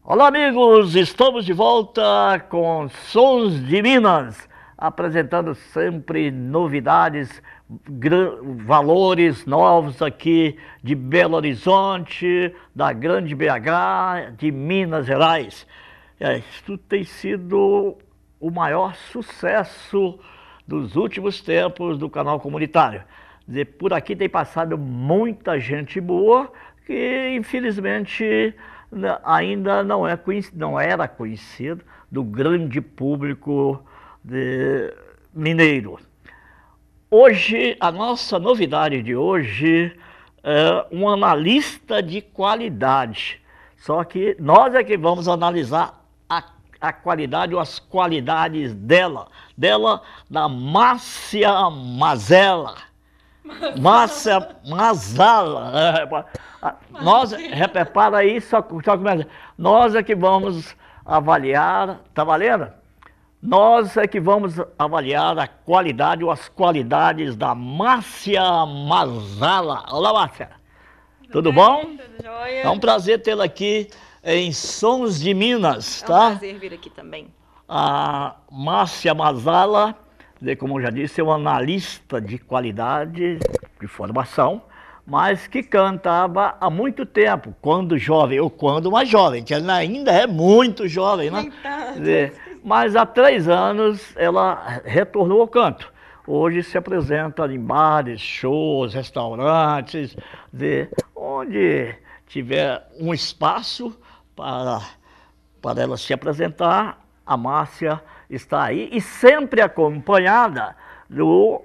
Olá, amigos! Estamos de volta com Sons de Minas, apresentando sempre novidades, valores novos aqui de Belo Horizonte, da Grande BH, de Minas Gerais. Isso tem sido o maior sucesso dos últimos tempos do canal comunitário. Por aqui tem passado muita gente boa que, infelizmente, ainda não era conhecido do grande público mineiro. Hoje, a nossa novidade de hoje é um analista de qualidade. Só que nós é que vamos analisar a qualidade ou as qualidades dela, da Márcia Mazala. Márcia Mazala. Nós, repara aí, nós é que vamos avaliar, tá valendo? Nós é que vamos avaliar a qualidade ou as qualidades da Márcia Mazala. Olá, Márcia. Tudo bom? Tudo jóia. É um prazer tê-la aqui em Sons de Minas, tá? É um prazer vir aqui também. A Márcia Mazala, como eu já disse, é uma analista de qualidade, de formação, mas que cantava há muito tempo, quando jovem, ou quando mais jovem, que ela ainda é muito jovem, né? Mas há 3 anos ela retornou ao canto. Hoje se apresenta em bares, shows, restaurantes, onde tiver um espaço para ela se apresentar, a Márcia está aí e sempre acompanhada do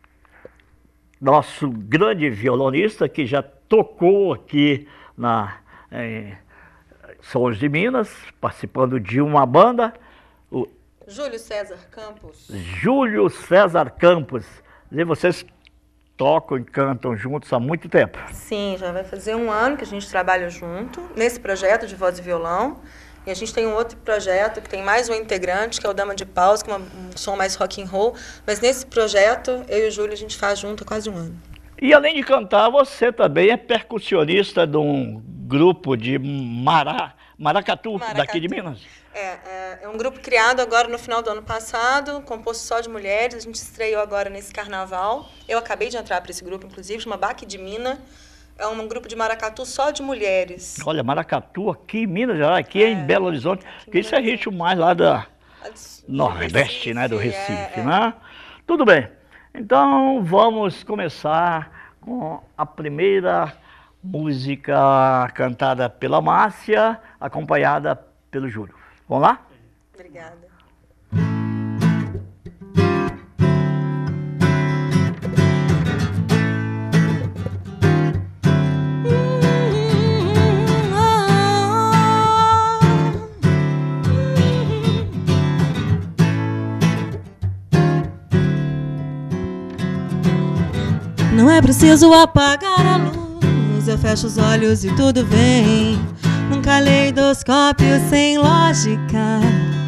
nosso grande violonista que já tocou aqui em Sons de Minas, participando de uma banda, o Júlio César Campos. Júlio César Campos. E vocês tocam e cantam juntos há muito tempo. Sim, já vai fazer 1 ano que a gente trabalha junto nesse projeto de voz e violão. E a gente tem um outro projeto que tem mais um integrante, que é o Dama de Paus, que é um som mais rock and roll. Mas nesse projeto, eu e o Júlio, a gente faz junto há quase 1 ano. E além de cantar, você também é percussionista de um grupo de maracatu, daqui de Minas. É um grupo criado agora no final do ano passado, composto só de mulheres. A gente estreou agora nesse carnaval. Eu acabei de entrar para esse grupo, inclusive, chama Baque de Mina. É um grupo de maracatu só de mulheres. Olha, maracatu aqui em Minas Gerais, aqui em Belo Horizonte, que isso é ritmo mais lá da Nordeste, Recife, né, do Recife, né? Tudo bem, então vamos começar com a primeira música cantada pela Márcia, acompanhada pelo Júlio. Vamos lá? Obrigada. Não é preciso apagar a luz, eu fecho os olhos e tudo vem num caleidoscópio sem lógica.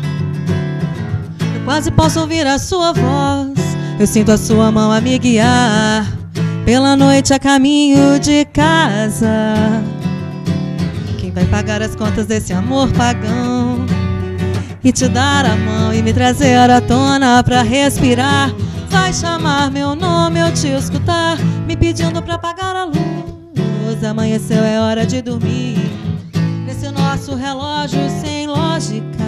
Eu quase posso ouvir a sua voz, eu sinto a sua mão a me guiar pela noite a caminho de casa. Quem vai pagar as contas desse amor pagão e te dar a mão e me trazer à tona pra respirar? Vai chamar meu nome, eu te escutar, me pedindo pra apagar a luz. Amanheceu, é hora de dormir nesse nosso relógio sem lógica.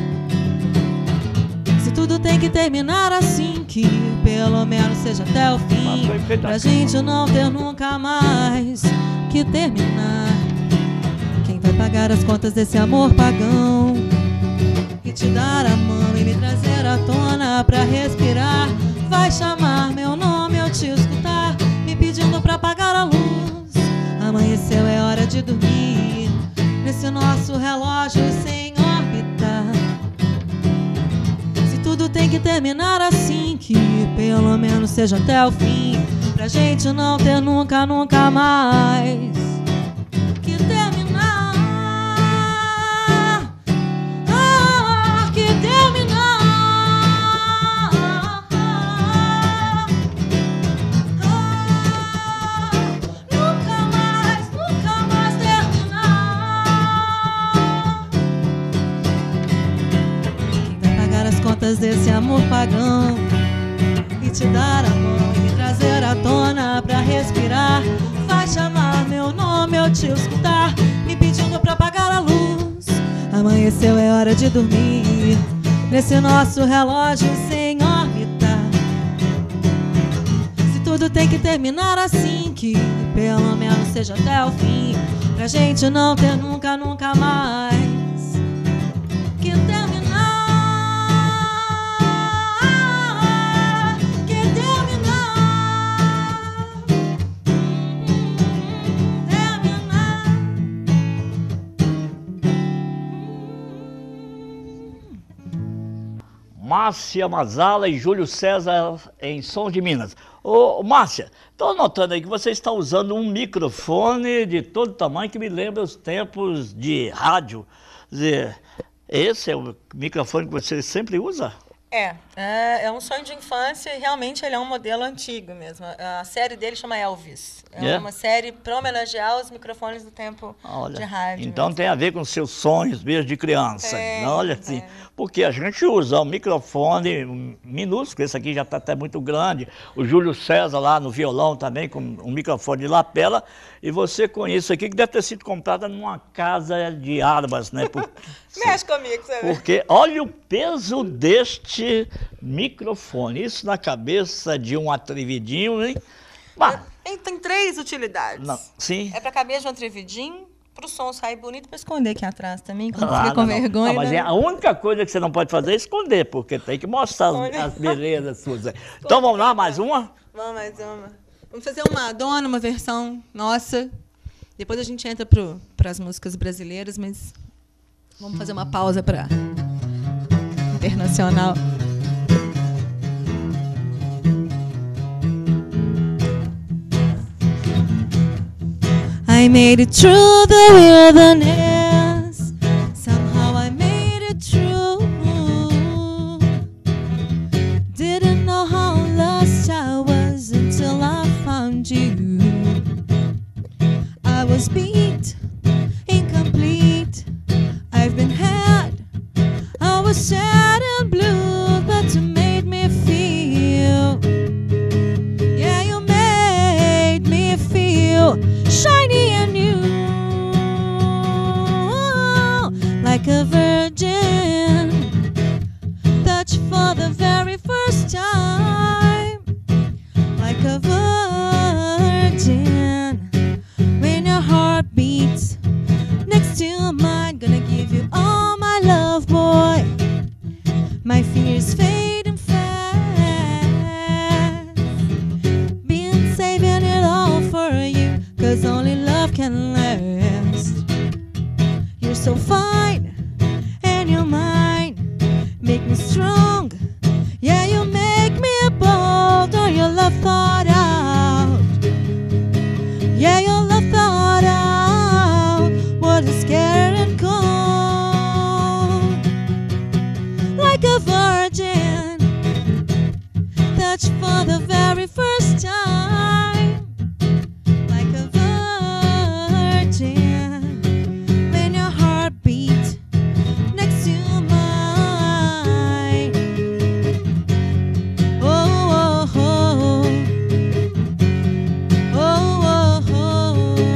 Se tudo tem que terminar assim, que pelo menos seja até o fim, pra gente não ter nunca mais que terminar. Quem vai pagar as contas desse amor pagão e te dar a mão e me trazer à tona pra respirar? Vai chamar meu nome, eu te escutar, me pedindo pra apagar a luz. Amanheceu, é hora de dormir nesse nosso relógio sem órbita. Se tudo tem que terminar assim, que pelo menos seja até o fim, pra gente não ter nunca, nunca mais que terminar. Que terminar. Nunca mais terminar. portas desse amor pagão e te dar a mão e me trazer à tona pra respirar. Vai chamar meu nome, eu te escutar, me pedindo pra apagar a luz. Amanheceu, é hora de dormir nesse nosso relógio sem órbita. Se tudo tem que terminar assim, que pelo menos seja até o fim, pra gente não ter nunca, nunca mais que terminar. Márcia Mazala e Júlio César em Sons de Minas. Ô, Márcia, estou notando aí que você está usando um microfone de todo tamanho que me lembra os tempos de rádio. Quer dizer, esse é o microfone que você sempre usa? É um sonho de infância e realmente ele é um modelo antigo mesmo. A série dele chama Elvis. É uma série para homenagear os microfones do tempo de rádio. Então mesmo. Tem a ver com seus sonhos mesmo de criança. Olha assim, porque a gente usa um microfone minúsculo, esse aqui já está até muito grande. O Júlio César lá no violão também com um microfone de lapela. E você com isso aqui que deve ter sido comprada numa casa de armas, né? Mexe comigo, você vê. Porque olha o peso deste microfone. Isso na cabeça de um atrevidinho, hein? Bah. Tem 3 utilidades. Não, sim. É para a cabeça de um atrevidinho, para o som sair bonito, para esconder aqui atrás também, quando fica com vergonha. Mas a única coisa que você não pode fazer é esconder, porque tem que mostrar as belezas suas. Então vamos lá, mais uma? Vamos mais uma. Vamos fazer uma Madonna, uma versão nossa. Depois a gente entra para as músicas brasileiras, mas vamos fazer uma pausa para internacional. I made it through the wilderness. Somehow I made it through. Didn't know how lost I was until I found you. I was beat, incomplete. I've been had. I was sad and blue, but you made me feel. Yeah, you made me feel shiny and new, like a virgin, touched for the very first time, like a virgin. When your heart beats next to mine, gonna give you all my love, boy. My fears fade and fast, been saving it all for you, 'cause only love can last. You're so fine, and you're mine. Make me strong, yeah, you make me bold. Oh, your love thought out, yeah, your love thought out what is scary and cold. Like a virgin, touched for the very first time. Like a virgin, when your heart beats next to mine. Oh, oh, oh. Oh, oh, oh.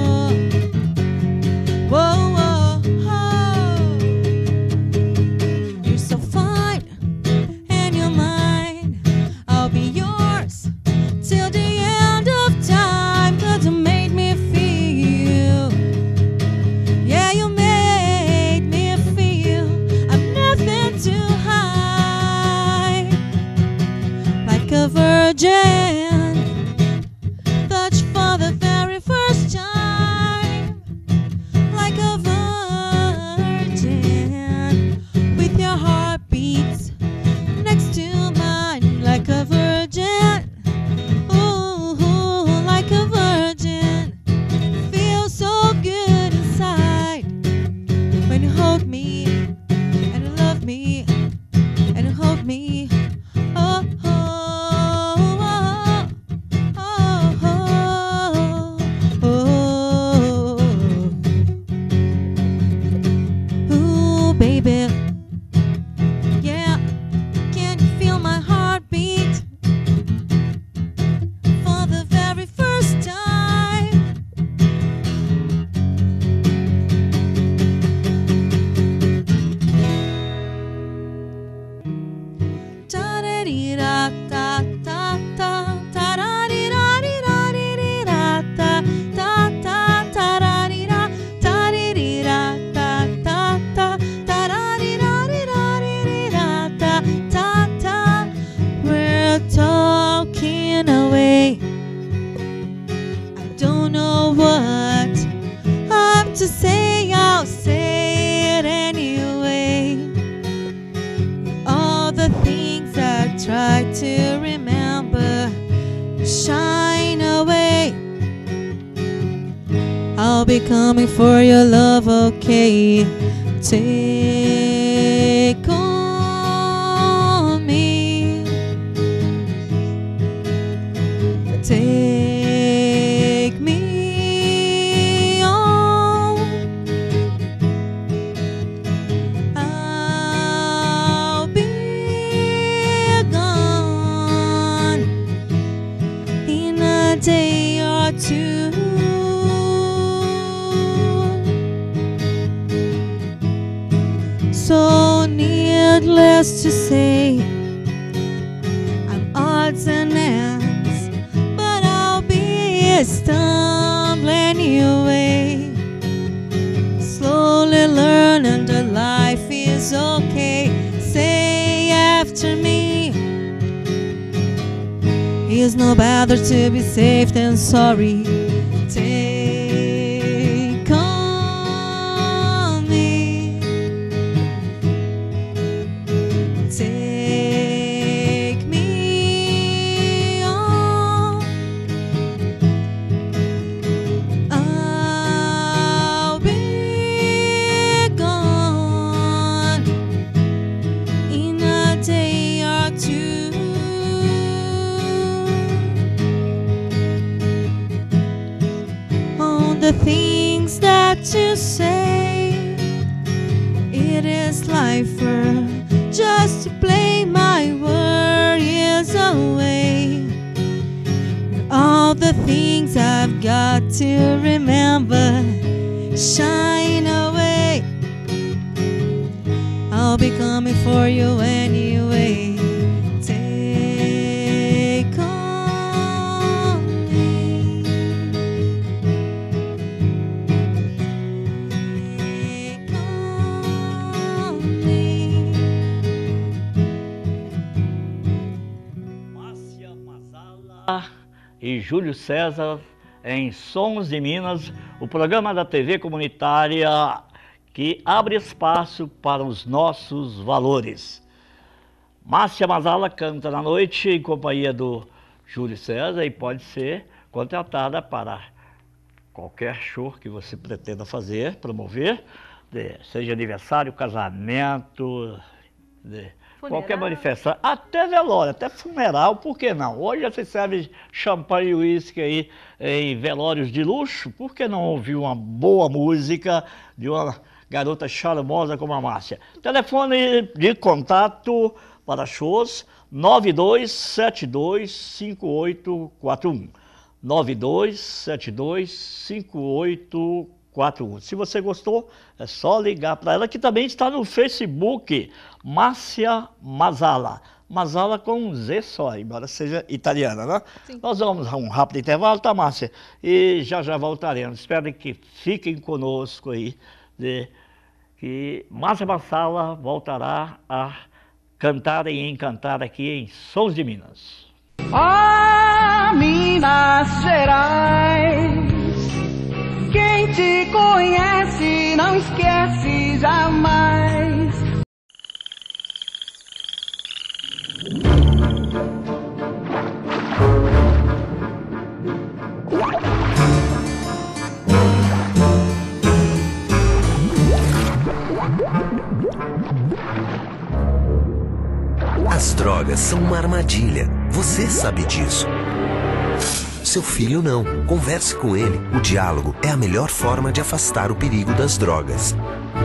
Whoa, oh, oh. You're so fine, and you're mine. I'll be yours till the end of time, 'cause you made me feel. Yeah, you made me feel I'm nothing to hide. Like a virgin, touched for the very first time. Like a virgin, with your heartbeats next to mine. Like a virgin, ooh, like a virgin. Feels so good inside when you hold me and you love me and you hold me. Oh, oh, oh, oh, oh, oh. Ooh, baby, yeah, can't coming for your love, okay? Take on me. Take me on. I'll be gone in a day or two. So needless to say, I'm odds and ends, but I'll be stumbling your way. Slowly learning that life is okay. Say after me, it's no better to be safe than sorry. Take on me. Take me on. I'll be gone in a day or two. On the things that you say, it is lifer just to play my worries away. All the things I've got to remember shine away. I'll be coming for you anyway. Take on me. Take on me. Márcia Mazala e Júlio César em Sons de Minas, o programa da TV comunitária que abre espaço para os nossos valores. Márcia Mazala canta na noite em companhia do Júlio César e pode ser contratada para qualquer show que você pretenda fazer, promover, seja aniversário, casamento, qualquer manifestação, até velório, até funeral, por que não? Hoje já se serve champanhe e uísque aí em velórios de luxo, por que não ouvir uma boa música de uma garota charmosa como a Márcia? Telefone de contato para shows 92725841. 92725841. Se você gostou, é só ligar para ela, que também está no Facebook, Márcia Mazala. Mazala com um Z só, embora seja italiana, né? Sim. Nós vamos a um rápido intervalo, tá, Márcia? E já voltaremos. Espero que fiquem conosco aí, que Márcia Mazala voltará a cantar e encantar aqui em Sons de Minas. Ah, Minas Gerais, quem te conhece não esquece jamais. As drogas são uma armadilha. Você sabe disso. Seu filho não. Converse com ele. O diálogo é a melhor forma de afastar o perigo das drogas.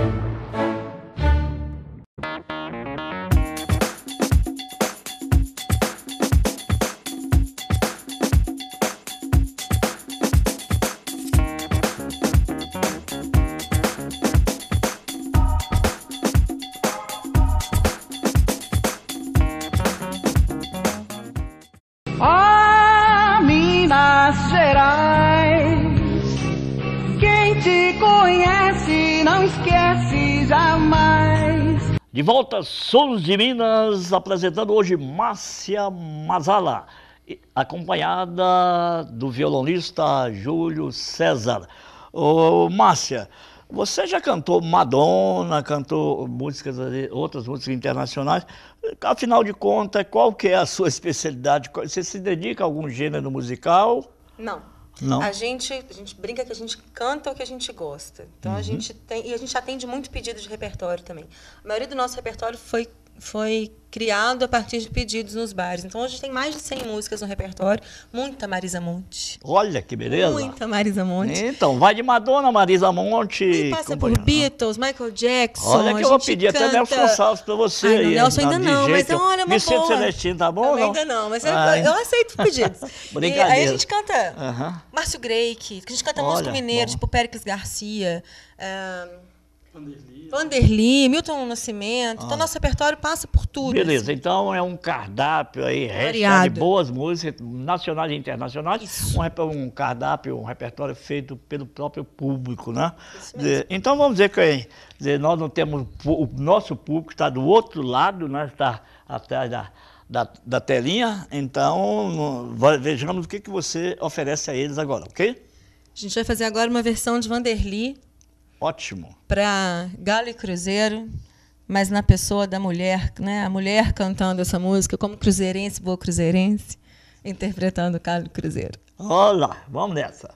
Ah, Minas Gerais, quem te conhece não esquece jamais. De volta, Sons de Minas, apresentando hoje Márcia Mazala, acompanhada do violonista Júlio César. Ô, Márcia, você já cantou Madonna, cantou músicas, outras músicas internacionais. Afinal de contas, qual que é a sua especialidade? Você se dedica a algum gênero musical? Não. Não. A gente brinca que a gente canta o que a gente gosta. Então, a gente atende muito pedido de repertório também. A maioria do nosso repertório foi criado a partir de pedidos nos bares. Então, hoje tem mais de 100 músicas no repertório. Muita Marisa Monte. Olha que beleza. Muita Marisa Monte. Então, vai de Madonna, Marisa Monte. E passa por Beatles, Michael Jackson. Olha que eu vou pedir até Nelson Gonçalves para você. Ai, não, Nelson ainda não, mas jeito, olha, uma Me Sinto boa. Celestino, tá bom? Ainda não, mas eu aceito pedidos. Brincadeira. Aí a gente canta Márcio Greik, a gente canta músico mineiro, tipo Péricles Garcia, Vanderly, Milton Nascimento. Então, nosso repertório passa por tudo. Beleza, então é um cardápio aí, recheado de boas músicas, nacionais e internacionais. Um cardápio, um repertório feito pelo próprio público, né? Então, vamos dizer que nós não temos... O nosso público está do outro lado, né? Está atrás da telinha. Então, vejamos o que você oferece a eles agora, ok? A gente vai fazer agora uma versão de Vanderly. Ótimo. Para Galo e Cruzeiro, mas na pessoa da mulher, né? A mulher cantando essa música como cruzeirense, boa cruzeirense, interpretando Galo e Cruzeiro. Olá, vamos nessa.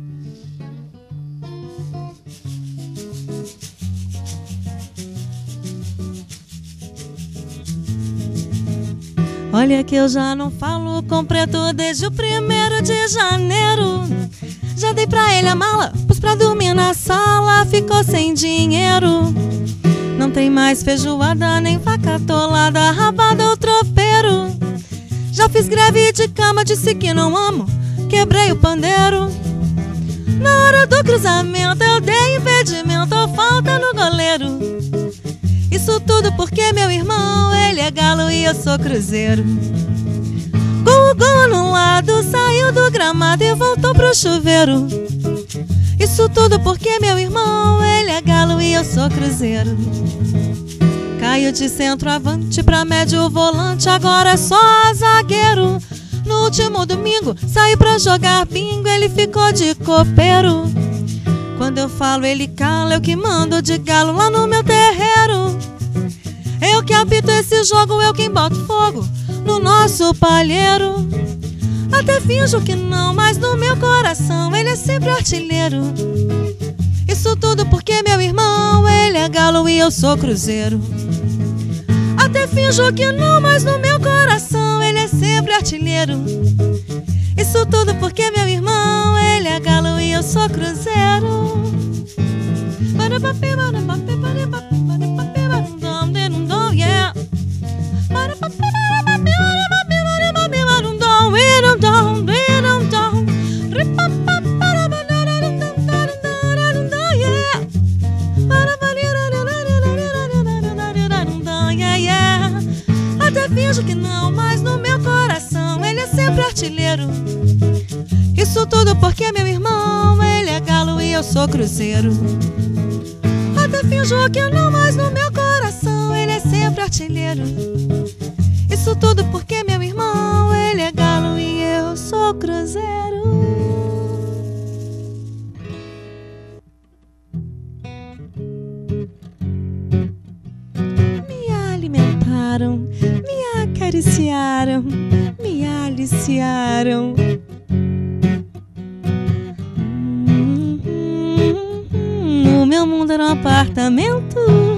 Olha que eu já não falo com preto desde o 1º de janeiro. Já dei pra ele a mala, pus pra dormir na sala, ficou sem dinheiro. Não tem mais feijoada, nem vaca atolada, rabada ou tropeiro. Já fiz greve de cama, disse que não amo, quebrei o pandeiro. Na hora do cruzamento eu dei impedimento ou falta no goleiro. Isso tudo porque meu irmão, ele é galo e eu sou cruzeiro. Com o gol anulado, saiu do gramado e voltou pro chuveiro. Isso tudo porque meu irmão, ele é galo e eu sou cruzeiro. Caiu de centroavante pra médio volante, agora é só zagueiro. No último domingo, saí pra jogar bingo, ele ficou de copeiro. Quando eu falo ele cala, eu que mando de galo lá no meu terreiro. Eu que apito esse jogo, eu quem boto fogo no nosso palheiro. Até finjo que não, mas no meu coração ele é sempre artilheiro. Isso tudo porque meu irmão, ele é galo e eu sou cruzeiro. Até finjo que não, mas no meu coração ele é sempre artilheiro. Isso tudo porque meu irmão, ele é galo e eu sou cruzeiro. Até finjo que não, mas no meu coração ele é sempre artilheiro. Isso tudo porque meu irmão, ele é galo e eu sou cruzeiro. Até finjo que não, mas no meu coração ele é sempre artilheiro. Isso tudo porque meu irmão, ele é galo e eu sou cruzeiro. Me alimentaram, me acariciaram, me aliciaram. O meu mundo era um apartamento.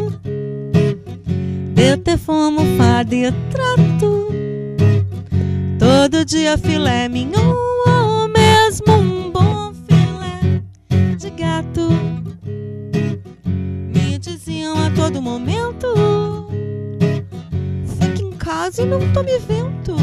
Eu ter fumo, fado e trato. Todo dia filé mignon, ou mesmo um bom filé de gato. Me diziam a todo momento: fique em casa e não tome vento.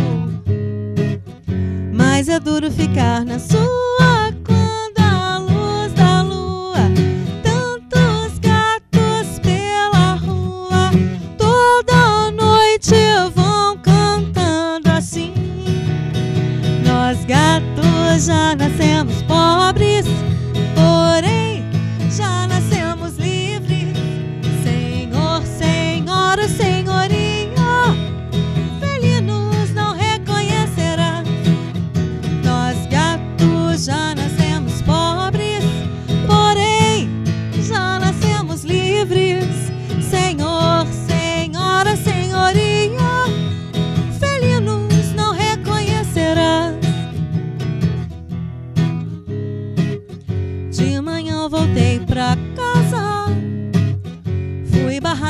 Mas é duro ficar na sua quando a luz da lua, tantos gatos pela rua, toda noite vão cantando assim. Nós gatos já nascemos pobres, porém já nascemos livres. Senhor, senhora, senhoria, felinos não reconhecerá. Nós gatos já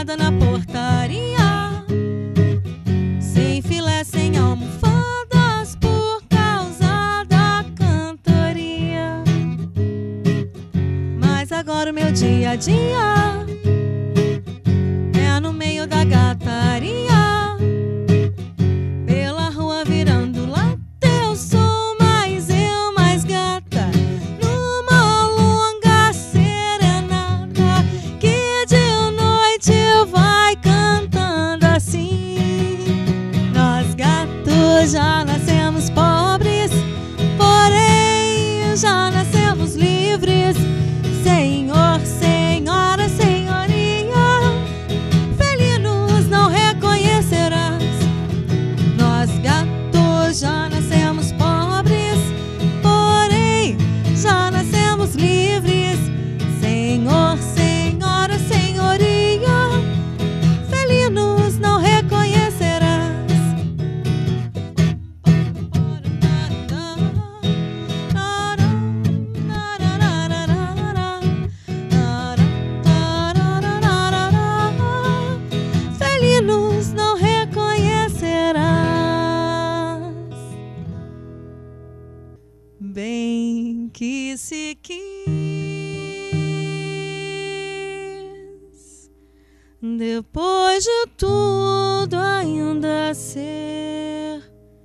sentada na portaria, sem filé, sem almofadas, por causa da cantoria. Mas agora o meu dia a dia é no meio da gataria, pela rua virando lá. Eu sou mais eu, mais gata, numa longa serenata que de noite vai cantando assim. Nós gatos já nascemos pobres, porém já nascemos livres. Senhor, senhora, senhoria, felinos não reconhecerás. Nós gatos já nascemos pobres, porém já nascemos livres. Senhor, senhora, senhoria, felinos não reconhecerás. Felinos não reconhecerás. Bem que se quis, depois de tudo ainda ser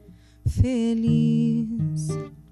feliz.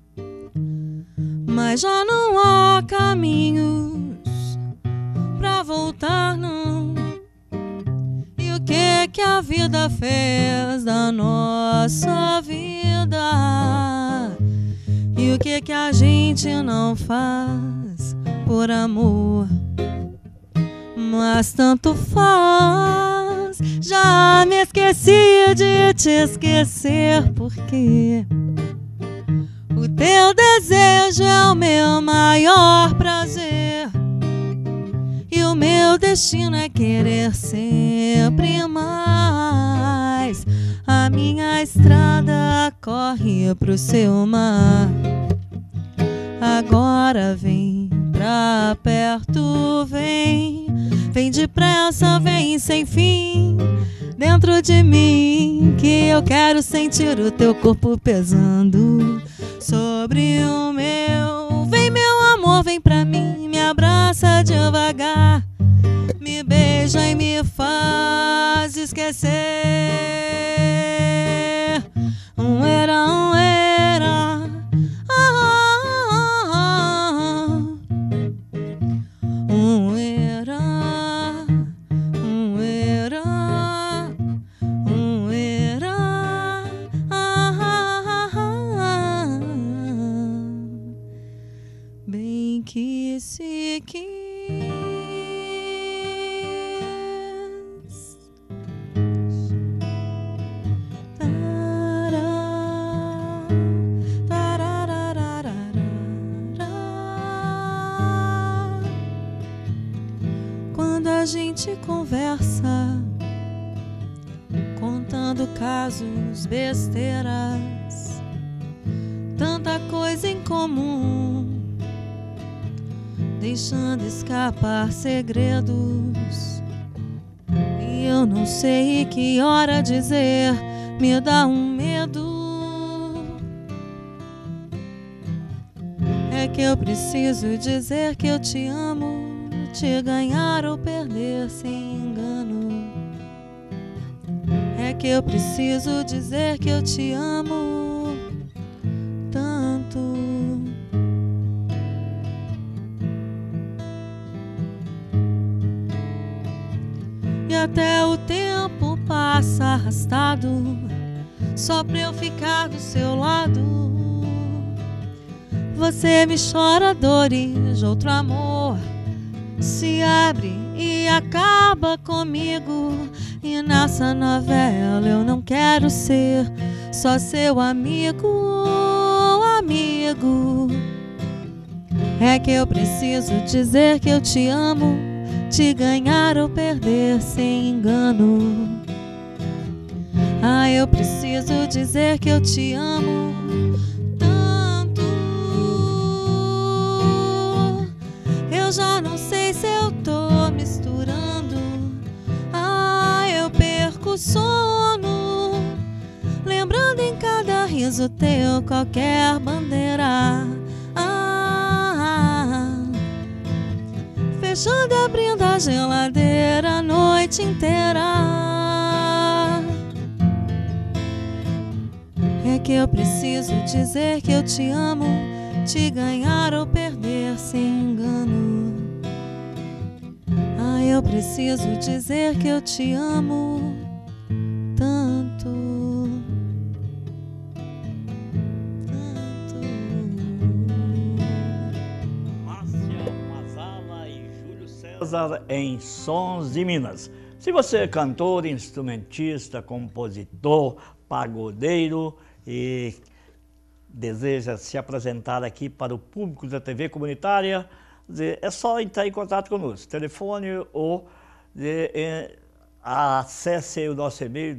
Mas já não há caminhos pra voltar, não. E o que a vida fez da nossa vida? E o que a gente não faz por amor? Mas tanto faz, já me esqueci de te esquecer, porque o teu desejo é o meu maior prazer, e o meu destino é querer sempre mais. A minha estrada corre pro seu mar. Agora vem pra perto, vem, vem depressa, vem sem fim dentro de mim, que eu quero sentir o teu corpo pesando sobre o meu. Vem, meu amor, vem pra mim, me abraça devagar, me beija e me faz esquecer. Era, bem que se quis. Quando a gente conversa, contando casos, besteiras, tanta coisa em comum, deixando escapar segredos, e eu não sei que hora dizer, me dá um medo. É que eu preciso dizer que eu te amo, te ganhar ou perder sem engano. É que eu preciso dizer que eu te amo tanto. E até o tempo passa arrastado, só pra eu ficar do seu lado. Você me chora dores, outro amor se abre e acaba comigo. E nessa novela eu não quero ser só seu amigo, amigo. É que eu preciso dizer que eu te amo, te ganhar ou perder sem engano. Ah, eu preciso dizer que eu te amo tanto. Eu já não sei se eu tô misturando o sono, lembrando em cada riso teu qualquer bandeira. Fechando e abrindo a geladeira a noite inteira. É que eu preciso dizer que eu te amo, te ganhar ou perder sem engano. Eu preciso dizer que eu te amo tanto, tanto. Márcia Mazala e Júlio César em Sons de Minas. Se você é cantor, instrumentista, compositor, pagodeiro e deseja se apresentar aqui para o público da TV comunitária, é só entrar em contato conosco, telefone ou acesse o nosso e-mail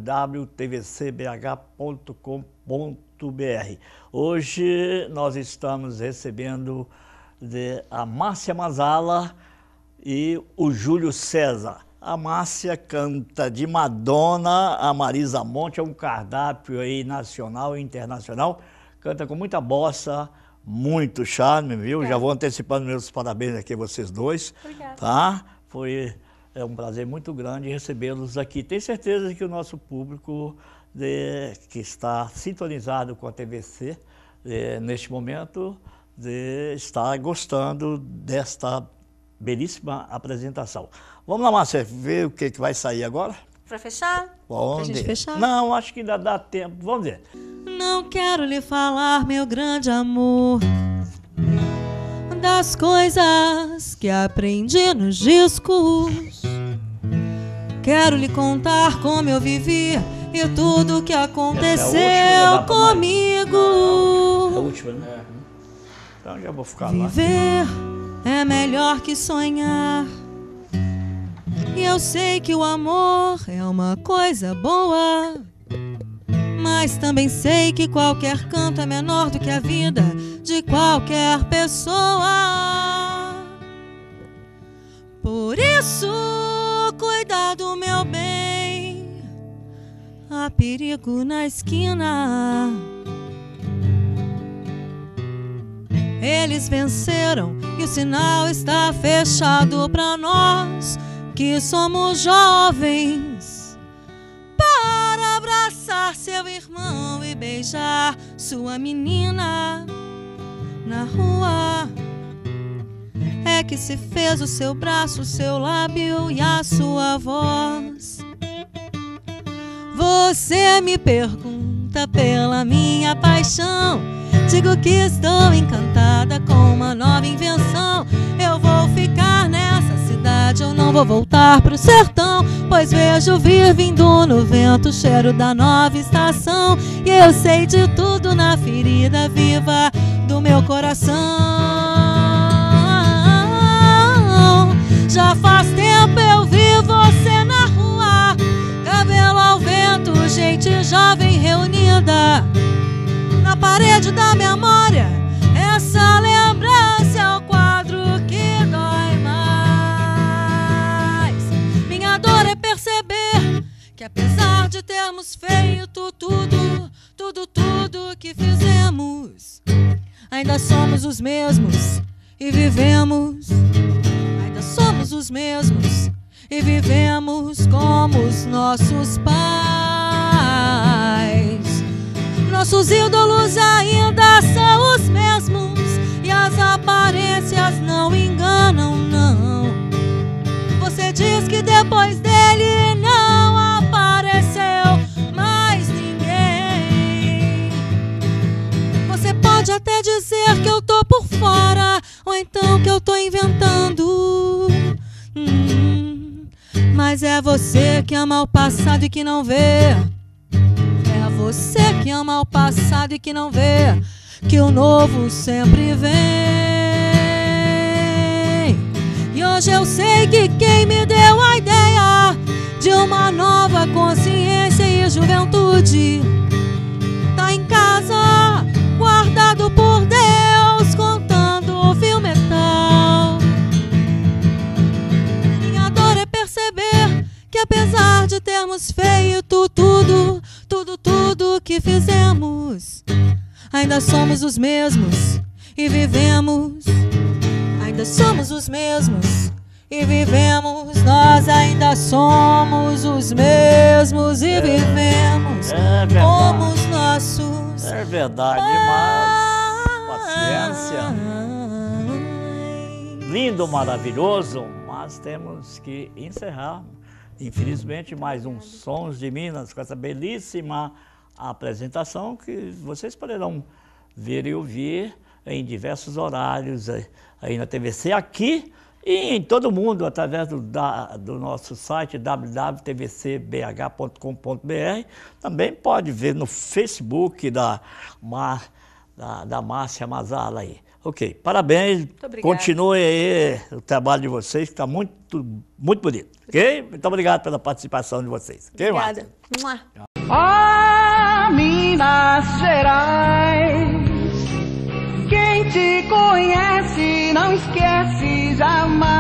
www.tvcbh.com.br. Hoje nós estamos recebendo a Márcia Mazala e o Júlio César. A Márcia canta de Madonna, a Marisa Monte, é um cardápio aí nacional e internacional, canta com muita bossa, muito charme, viu? Obrigada. Já vou antecipando meus parabéns aqui a vocês dois. Obrigada. Tá? É um prazer muito grande recebê-los aqui. Tenho certeza que o nosso público que está sintonizado com a TVC neste momento está gostando desta belíssima apresentação. Vamos lá, Márcia, ver o que vai sair agora? Pra fechar? Pra gente fechar? Não, acho que ainda dá tempo. Vamos ver. Não quero lhe falar, meu grande amor, das coisas que aprendi nos discos. Quero lhe contar como eu vivi e tudo que aconteceu comigo. É a última, né? Então já vou ficar lá. Viver é melhor que sonhar. E eu sei que o amor é uma coisa boa, mas também sei que qualquer canto é menor do que a vida de qualquer pessoa. Por isso, cuidado, meu bem, há perigo na esquina. Eles venceram e o sinal está fechado pra nós que somos jovens, para abraçar seu irmão e beijar sua menina na rua. É que se fez o seu braço, o seu lábio e a sua voz. Você me pergunta pela minha paixão, digo que estou encantada com uma nova invenção. Eu vou ficar nessa cidade, eu não vou voltar pro sertão, pois vejo vir vindo no vento o cheiro da nova estação. E eu sei de tudo na ferida viva do meu coração. Já faz tempo eu vi você na rua, cabelo ao vento, gente jovem reunida na parede da memória. Essa lembrança é o quadro que dói mais. Minha dor é perceber que apesar de termos feito tudo que fizemos, ainda somos os mesmos e vivemos. Ainda somos os mesmos e vivemos como os nossos pais. Nossos ídolos ainda são os mesmos e as aparências não enganam, não. Você diz que depois dele não apareceu mais ninguém. Você pode até dizer que eu tô por fora, ou então que eu tô inventando. Mas é você que ama o passado e que não vê. É você que ama o passado e que não vê que o novo sempre vem. E hoje eu sei que quem me deu a ideia de uma nova consciência e juventude tá em casa, guardado por Deus, contando o fio metal. Minha dor é perceber que apesar de termos feito tudo que fizemos, ainda somos os mesmos e vivemos. Ainda somos os mesmos e vivemos. Nós ainda somos os mesmos e vivemos como os nossos. É verdade, mas paciência. Lindo, maravilhoso, mas temos que encerrar. Infelizmente, mais um Sons de Minas com essa belíssima apresentação que vocês poderão ver e ouvir em diversos horários aí na TVC, aqui e em todo mundo, através do nosso site www.tvcbh.com.br. Também pode ver no Facebook da Márcia Mazala aí. Ok, parabéns, continue aí o trabalho de vocês, que está muito, muito bonito, ok? Muito obrigado pela participação de vocês. Okay, obrigada. Ah, Minas Gerais, quem te conhece não esquece jamais.